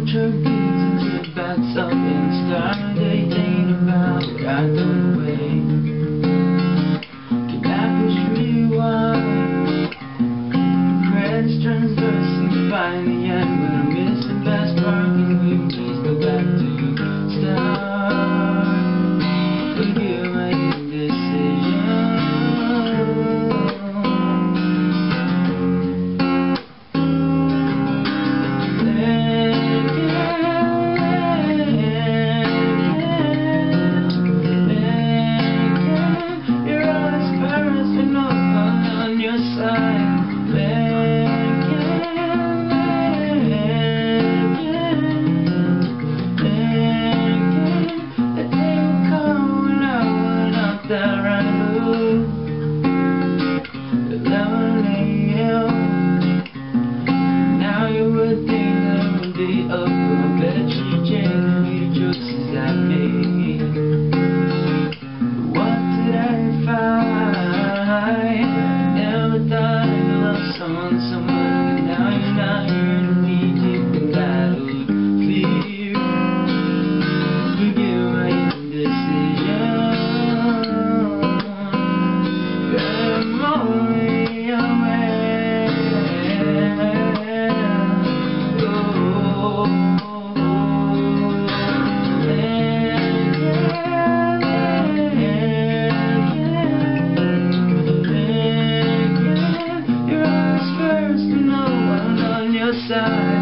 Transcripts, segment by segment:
Turkeys about something started thinking about what I done away. Kidnappers rewind, credits transverse and find the end. When I miss the best part, can we please go back to start? Forgive my indecision. Now you would think I would be up, but I bet you change the choices I made. What did I find? Never thought I'd love someone so much, but now you're not here to me, deep in battle fear. Forgive my indecision. I'm only a man. You're always first and no one on your side.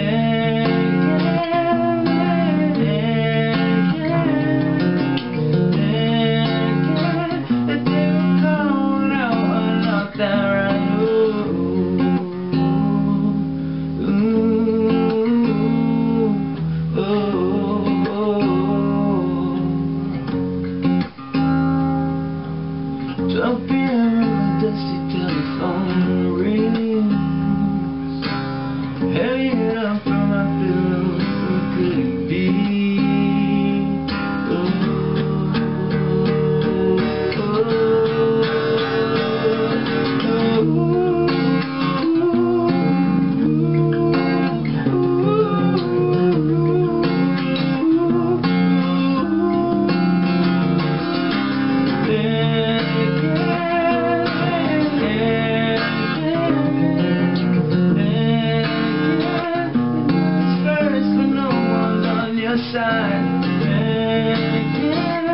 Up here on the dusty telephone rings, hanging up from my pillow. What could it be? Side,